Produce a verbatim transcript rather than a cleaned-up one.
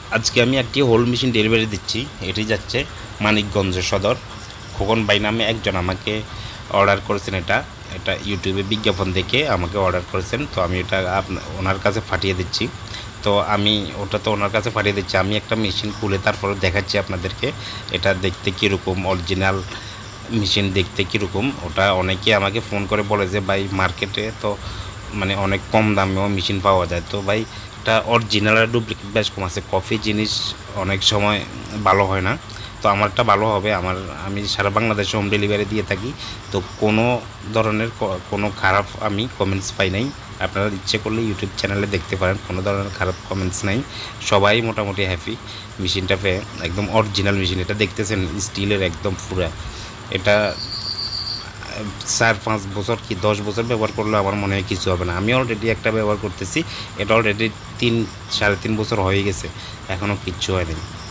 আজকে আমি একটি হোল মেশিন ডেলিভারি দিচ্ছি। এটি যাচ্ছে মানিকগঞ্জ সদর। খোকন ভাই নামে একজন আমাকে অর্ডার করেছেন। এটা এটা ইউটিউবে বিজ্ঞাপন দেখে আমাকে অর্ডার করেছেন। তো আমি এটা ওনার কাছে পাঠিয়ে দিচ্ছি। তো আমি ওটা তো ওনার কাছে পাঠিয়ে দিচ্ছি। আমি একটা মেশিন খুলে তারপরে দেখাচ্ছি আপনাদেরকে এটা দেখতে কীরকম, অরিজিনাল মেশিন দেখতে কীরকম। ওটা অনেকে আমাকে ফোন করে বলে যে ভাই মার্কেটে তো মানে অনেক কম দামেও মেশিন পাওয়া যায়। তো ভাই এটা অরিজিনাল আর ডুপ্লিকেট বেশ কম আছে। কফি জিনিস অনেক সময় ভালো হয় না, তো আমারটা ভালো হবে। আমার আমি সারা বাংলাদেশে হোম ডেলিভারি দিয়ে থাকি। তো কোনো ধরনের কোনো খারাপ আমি কমেন্টস পাই নাই। আপনারা ইচ্ছে করলে ইউটিউব চ্যানেলে দেখতে পারেন, কোনো ধরনের খারাপ কমেন্টস নাই। সবাই মোটামুটি হ্যাপি মেশিনটা পেয়ে। একদম অরিজিনাল মেশিন, এটা দেখতেছেন স্টিলের একদম পুরা। এটা চার পাঁচ বছর কি দশ বছর ব্যবহার করলে আমার মনে হয় কিছু হবে না। আমি অলরেডি একটা ব্যবহার করতেছি, এটা অলরেডি তিন সাড়ে তিন বছর হয়ে গেছে, এখনও কিচ্ছু হয়নি।